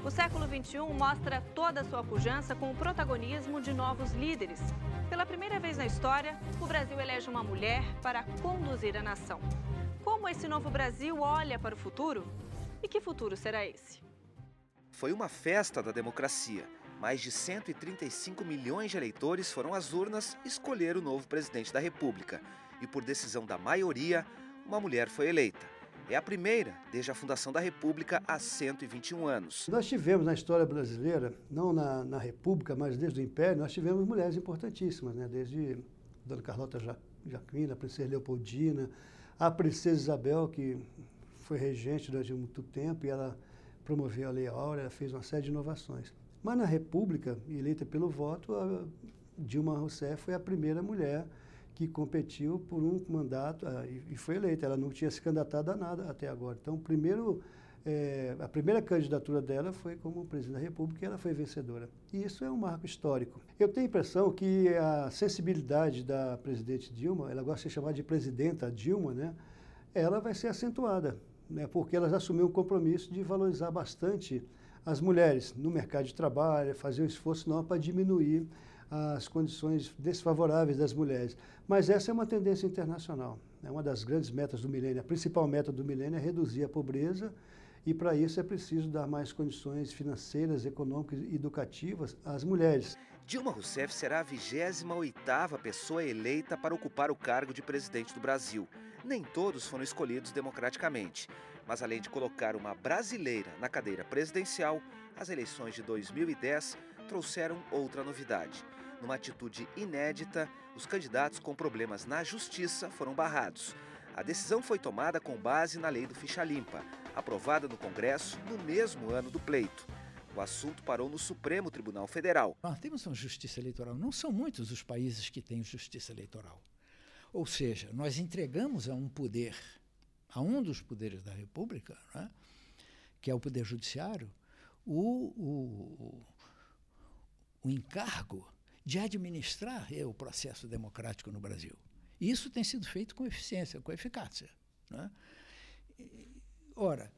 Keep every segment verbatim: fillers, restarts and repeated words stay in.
O século vinte e um mostra toda a sua pujança com o protagonismo de novos líderes. Pela primeira vez na história, o Brasil elege uma mulher para conduzir a nação. Como esse novo Brasil olha para o futuro? E que futuro será esse? Foi uma festa da democracia. Mais de cento e trinta e cinco milhões de eleitores foram às urnas escolher o novo presidente da República. E por decisão da maioria, uma mulher foi eleita. É a primeira desde a fundação da República há cento e vinte e um anos. Nós tivemos na história brasileira, não na, na República, mas desde o Império, nós tivemos mulheres importantíssimas, né? Desde Dona Carlota Joaquina, a Princesa Leopoldina, a Princesa Isabel, que foi regente durante muito tempo, e ela promoveu a Lei Áurea, ela fez uma série de inovações. Mas na República, eleita pelo voto, a Dilma Rousseff foi a primeira mulher que competiu por um mandato uh, e, e foi eleita. Ela não tinha se candidatado a nada até agora. Então, primeiro, é, a primeira candidatura dela foi como presidente da República e ela foi vencedora. E isso é um marco histórico. Eu tenho a impressão que a sensibilidade da presidente Dilma, ela gosta de ser chamada de presidenta Dilma, né? Ela vai ser acentuada, né? Porque ela já assumiu um compromisso de valorizar bastante as mulheres no mercado de trabalho, fazer um esforço não para diminuir as condições desfavoráveis das mulheres. Mas essa é uma tendência internacional. É uma das grandes metas do milênio. A principal meta do milênio é reduzir a pobreza e, para isso, é preciso dar mais condições financeiras, econômicas e educativas às mulheres. Dilma Rousseff será a vigésima oitava pessoa eleita para ocupar o cargo de presidente do Brasil. Nem todos foram escolhidos democraticamente. Mas, além de colocar uma brasileira na cadeira presidencial, as eleições de dois mil e dez trouxeram outra novidade. Numa atitude inédita, os candidatos com problemas na justiça foram barrados. A decisão foi tomada com base na lei do ficha limpa, aprovada no Congresso no mesmo ano do pleito. O assunto parou no Supremo Tribunal Federal. Nós temos uma justiça eleitoral. Não são muitos os países que têm justiça eleitoral. Ou seja, nós entregamos a um poder, a um dos poderes da República, né, que é o Poder Judiciário, o, o, o encargo de administrar o processo democrático no Brasil. E isso tem sido feito com eficiência, com eficácia, né? Ora,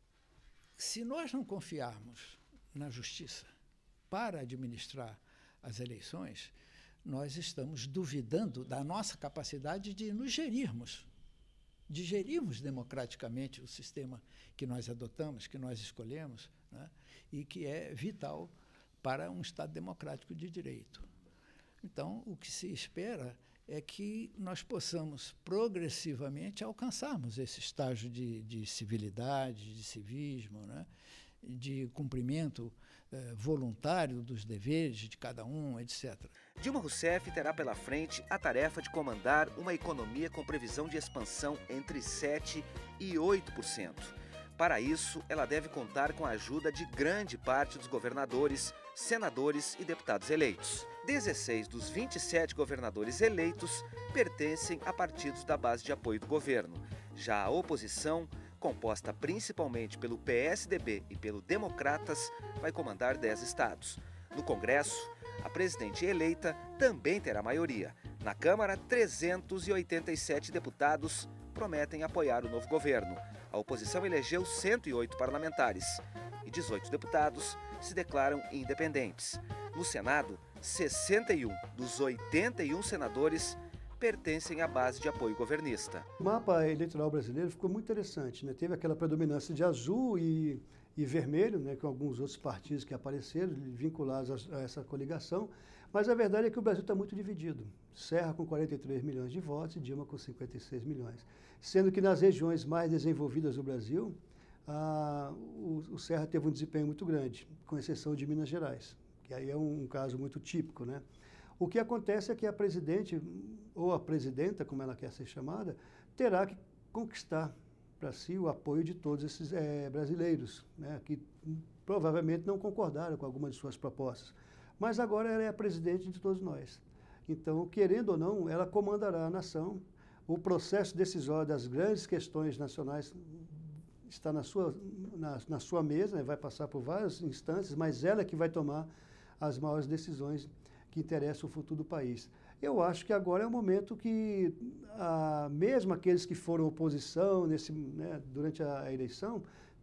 se nós não confiarmos na justiça para administrar as eleições, nós estamos duvidando da nossa capacidade de nos gerirmos, de gerirmos democraticamente o sistema que nós adotamos, que nós escolhemos, né, e que é vital para um Estado democrático de direito. Então, o que se espera é que nós possamos progressivamente alcançarmos esse estágio de, de civilidade, de civismo, né, de cumprimento eh, voluntário dos deveres de cada um, etcétera. Dilma Rousseff terá pela frente a tarefa de comandar uma economia com previsão de expansão entre sete por cento e oito por cento. Para isso, ela deve contar com a ajuda de grande parte dos governadores, senadores e deputados eleitos. dezesseis dos vinte e sete governadores eleitos pertencem a partidos da base de apoio do governo. Já a oposição, composta principalmente pelo P S D B e pelo Democratas, vai comandar dez estados. No Congresso, a presidente eleita também terá maioria. Na Câmara, trezentos e oitenta e sete deputados prometem apoiar o novo governo. A oposição elegeu cento e oito parlamentares e dezoito deputados se declaram independentes. No Senado, sessenta e um dos oitenta e um senadores pertencem à base de apoio governista. O mapa eleitoral brasileiro ficou muito interessante, né? Teve aquela predominância de azul e, e vermelho, né, com alguns outros partidos que apareceram vinculados a, a essa coligação, mas a verdade é que o Brasil está muito dividido. Serra com quarenta e três milhões de votos e Dilma com cinquenta e seis milhões. Sendo que nas regiões mais desenvolvidas do Brasil, a, o, o Serra teve um desempenho muito grande, com exceção de Minas Gerais, que aí é um, um caso muito típico, né? O que acontece é que a presidente, ou a presidenta, como ela quer ser chamada, terá que conquistar para si o apoio de todos esses é, brasileiros, né, que provavelmente não concordaram com algumas de suas propostas. Mas agora ela é a presidente de todos nós. Então, querendo ou não, ela comandará a nação. O processo decisório das grandes questões nacionais está na sua, na, na sua mesa, né, vai passar por várias instâncias, mas ela é que vai tomar as maiores decisões que interessam o futuro do país. Eu acho que agora é o momento que, ah, mesmo aqueles que foram oposição nesse, né, durante a eleição,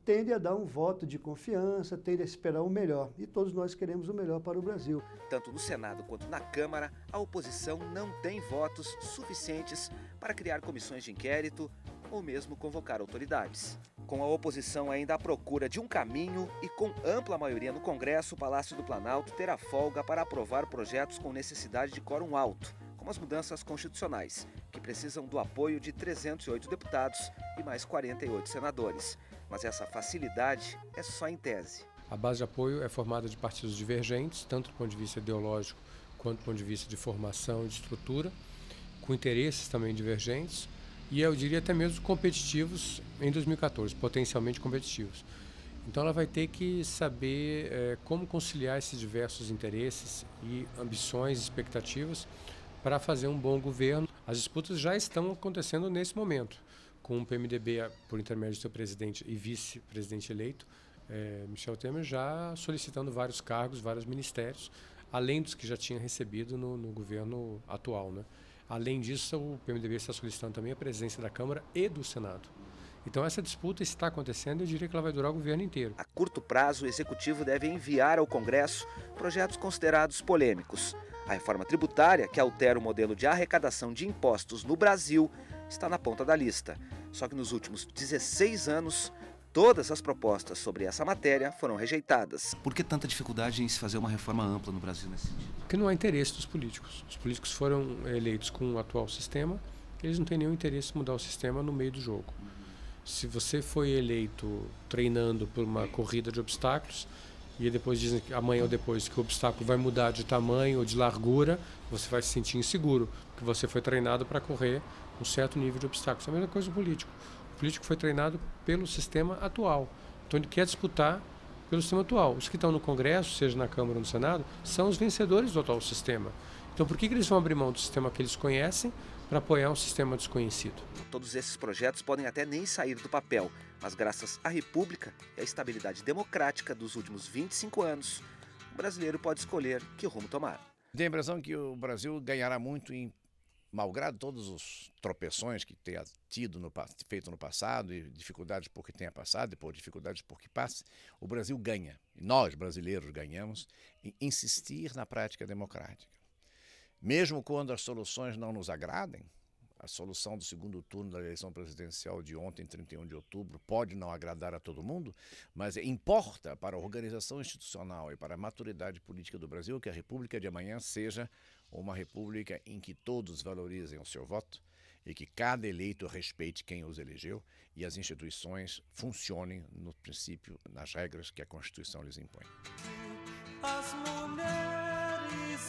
tende a dar um voto de confiança, tende a esperar o melhor. E todos nós queremos o melhor para o Brasil. Tanto no Senado quanto na Câmara, a oposição não tem votos suficientes para criar comissões de inquérito ou mesmo convocar autoridades. Com a oposição ainda à procura de um caminho e com ampla maioria no Congresso, o Palácio do Planalto terá folga para aprovar projetos com necessidade de quórum alto, como as mudanças constitucionais, que precisam do apoio de trezentos e oito deputados e mais quarenta e oito senadores. Mas essa facilidade é só em tese. A base de apoio é formada de partidos divergentes, tanto do ponto de vista ideológico quanto do ponto de vista de formação e de estrutura, com interesses também divergentes, e eu diria até mesmo competitivos em dois mil e quatorze, potencialmente competitivos. Então ela vai ter que saber é, como conciliar esses diversos interesses e ambições, expectativas, para fazer um bom governo. As disputas já estão acontecendo nesse momento, com o P M D B, por intermédio do seu presidente e vice-presidente eleito, é, Michel Temer, já solicitando vários cargos, vários ministérios, além dos que já tinha recebido no, no governo atual, né? Além disso, o P M D B está solicitando também a presidência da Câmara e do Senado. Então essa disputa está acontecendo e eu diria que ela vai durar o governo inteiro. A curto prazo, o Executivo deve enviar ao Congresso projetos considerados polêmicos. A reforma tributária, que altera o modelo de arrecadação de impostos no Brasil, está na ponta da lista. Só que nos últimos dezesseis anos, todas as propostas sobre essa matéria foram rejeitadas. Por que tanta dificuldade em se fazer uma reforma ampla no Brasil nesse sentido? Porque não há interesse dos políticos. Os políticos foram eleitos com o atual sistema, eles não têm nenhum interesse em mudar o sistema no meio do jogo. Se você foi eleito treinando por uma corrida de obstáculos, e depois dizem que amanhã ou depois que o obstáculo vai mudar de tamanho ou de largura, você vai se sentir inseguro, porque você foi treinado para correr um certo nível de obstáculos. É a mesma coisa do político. O político foi treinado pelo sistema atual. Então ele quer disputar pelo sistema atual. Os que estão no Congresso, seja na Câmara ou no Senado, são os vencedores do atual sistema. Então por que que eles vão abrir mão do sistema que eles conhecem para apoiar um sistema desconhecido? Todos esses projetos podem até nem sair do papel, mas graças à República e à estabilidade democrática dos últimos vinte e cinco anos, o brasileiro pode escolher que rumo tomar. Tenho a impressão que o Brasil ganhará muito em, malgrado todos os tropeções que tenha tido no, feito no passado, e dificuldades por que tenha passado, e por dificuldades por que passe, o Brasil ganha, nós brasileiros ganhamos, em insistir na prática democrática. Mesmo quando as soluções não nos agradem, a solução do segundo turno da eleição presidencial de ontem, trinta e um de outubro, pode não agradar a todo mundo, mas importa para a organização institucional e para a maturidade política do Brasil que a República de amanhã seja uma república em que todos valorizem o seu voto e que cada eleito respeite quem os elegeu e as instituições funcionem no princípio, nas regras que a Constituição lhes impõe. As mulheres